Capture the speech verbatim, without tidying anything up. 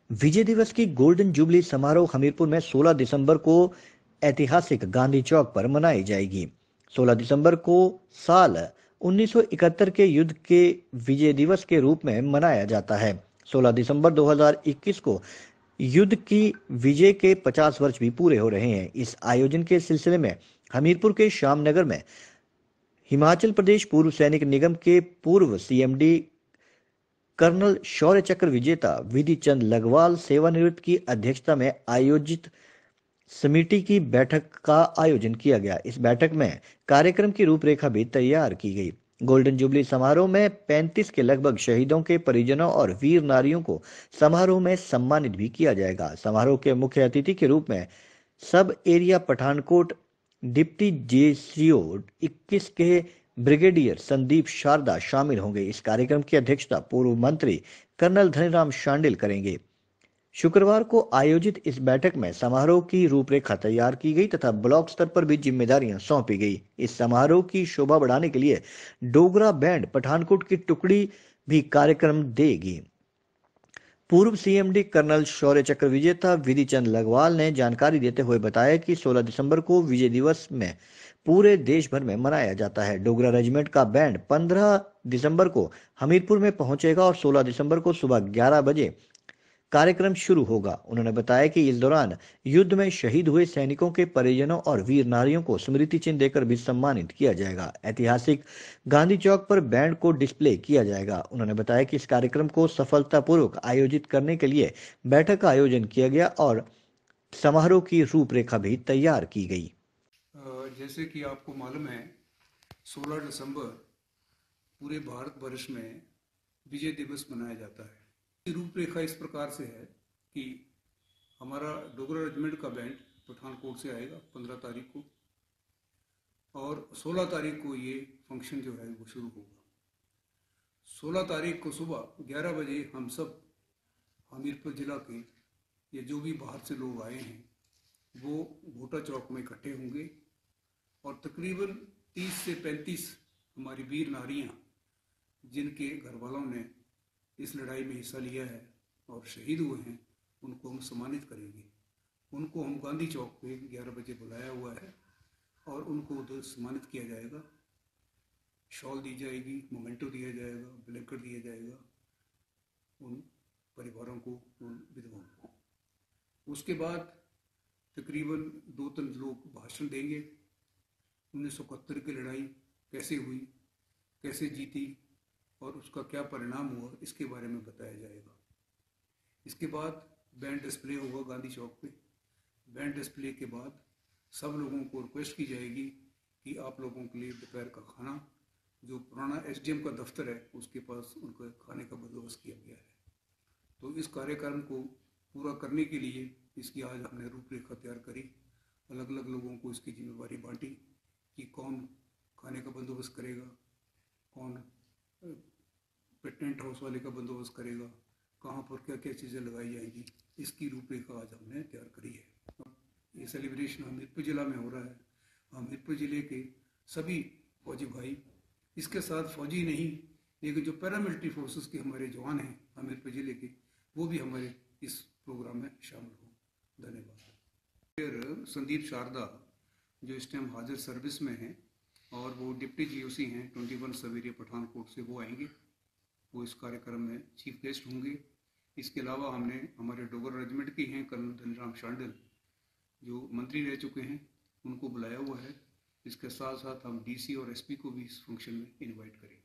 विजय दिवस की golden jubilee समारोह हमीरपुर में सोलह दिसंबर को ऐतिहासिक गांधी चौक पर मनाई जाएगी। सोलह दिसंबर को साल उन्नीस सौ इकहत्तर के युद्ध के विजय दिवस के रूप में मनाया जाता है। सोलह दिसंबर दो हज़ार इक्कीस को युद्ध की विजय के पचास वर्ष भी पूरे हो रहे हैं। इस आयोजन के सिलसिले में हमीरपुर के श्यामनगर में हिमाचल प्रदेश पूर्व सैनिक निगम के पूर्व सीएमडी कर्नल शौर्य चक्र विजेता विधि चंद लघवाल सेवानिवृत्त की अध्यक्षता में आयोजित समिति की बैठक का आयोजन किया गया। इस बैठक में कार्यक्रम की रूपरेखा भी तैयार की गई। गोल्डन जुबली समारोह में पैंतीस के लगभग शहीदों के परिजनों और वीर नारियों को समारोह में सम्मानित भी किया जाएगा। समारोह के मुख्य अतिथि के रूप में सब एरिया पठानकोट डिप्टी जेसीओ इक्कीस के ब्रिगेडियर संदीप शारदा शामिल होंगे। इस कार्यक्रम की अध्यक्षता पूर्व मंत्री कर्नल धनीराम शांडिल करेंगे। शुक्रवार को आयोजित इस बैठक में समारोह की रूपरेखा तैयार की गई तथा ब्लॉक स्तर पर भी जिम्मेदारियां सौंपी गई। इस समारोह की शोभा बढ़ाने के लिए डोगरा बैंड पठानकोट की टुकड़ी भी कार्यक्रम देगी। पूर्व सीएमडी कर्नल शौर्य चक्र विजेता विधि चंद लघवाल ने जानकारी देते हुए बताया कि सोलह दिसंबर को विजय दिवस में पूरे देश भर में मनाया जाता है। डोगरा रेजिमेंट का बैंड पंद्रह दिसंबर को हमीरपुर में पहुंचेगा और सोलह दिसंबर को सुबह ग्यारह बजे कार्यक्रम शुरू होगा। उन्होंने बताया कि इस दौरान युद्ध में शहीद हुए सैनिकों के परिजनों और वीर नारियों को स्मृति चिन्ह देकर भी सम्मानित किया जाएगा। ऐतिहासिक गांधी चौक पर बैंड को डिस्प्ले किया जाएगा। उन्होंने बताया कि इस कार्यक्रम को सफलतापूर्वक आयोजित करने के लिए बैठक का आयोजन किया गया और समारोह की रूपरेखा भी तैयार की गई। जैसे कि आपको मालूम है, सोलह दिसंबर पूरे भारत वर्ष में विजय दिवस मनाया जाता है। रूपरेखा इस प्रकार से है कि हमारा डोगरा रेजिमेंट का बैंड पठानकोट से आएगा पंद्रह तारीख को और सोलह तारीख को ये फंक्शन जो है वो शुरू होगा। सोलह तारीख को सुबह ग्यारह बजे हम सब हमीरपुर जिला के ये जो भी बाहर से लोग आए हैं वो भोटा चौक में इकट्ठे होंगे और तकरीबन तीस से पैंतीस हमारी वीर नारियां जिनके घर वालों ने इस लड़ाई में हिस्सा लिया है और शहीद हुए हैं उनको हम सम्मानित करेंगे। उनको हम गांधी चौक पे ग्यारह बजे बुलाया हुआ है और उनको उधर सम्मानित किया जाएगा। शॉल दी जाएगी, मोमेंटो दिया जाएगा, ब्लैंकेट दिया जाएगा उन परिवारों को, उन विधवाओं को। उसके बाद तकरीबन दो तीन लोग भाषण देंगे। उन्नीस सौ इकहत्तर की लड़ाई कैसे हुई, कैसे जीती और उसका क्या परिणाम हुआ, इसके बारे में बताया जाएगा। इसके बाद बैंड डिस्प्ले होगा गांधी चौक पे। बैंड डिस्प्ले के बाद सब लोगों को रिक्वेस्ट की जाएगी कि आप लोगों के लिए दोपहर का खाना जो पुराना एसडीएम का दफ्तर है उसके पास उनका खाने का बंदोबस्त किया गया है। तो इस कार्यक्रम को पूरा करने के लिए इसकी आज हमने रूपरेखा तैयार करी। अलग अलग लोगों को इसकी जिम्मेवारी बांटी कि कौन खाने का बंदोबस्त करेगा, कौन टेंट हाउस वाले का बंदोबस्त करेगा, कहाँ पर क्या क्या चीज़ें लगाई जाएंगी, इसकी रूपरेखा आज हमने तैयार करी है। ये सेलिब्रेशन हमीरपुर जिला में हो रहा है। हमीरपुर जिले के सभी फौजी भाई, इसके साथ फौजी नहीं लेकिन जो पैरामिलिट्री फोर्सेस के हमारे जवान हैं हमीरपुर जिले के, वो भी हमारे इस प्रोग्राम में शामिल हो। धन्यवाद। संदीप शारदा जो इस टाइम हाजिर सर्विस में हैं और वो डिप्टी जीओसी हैं twenty one sub area Pathankot से, वो आएंगे, वो इस कार्यक्रम में चीफ गेस्ट होंगे। इसके अलावा हमने हमारे डोगरा रेजिमेंट के हैं कर्नल धनीराम शांडिल जो मंत्री रह चुके हैं, उनको बुलाया हुआ है। इसके साथ साथ हम डीसी और एसपी को भी इस फंक्शन में इनवाइट करेंगे।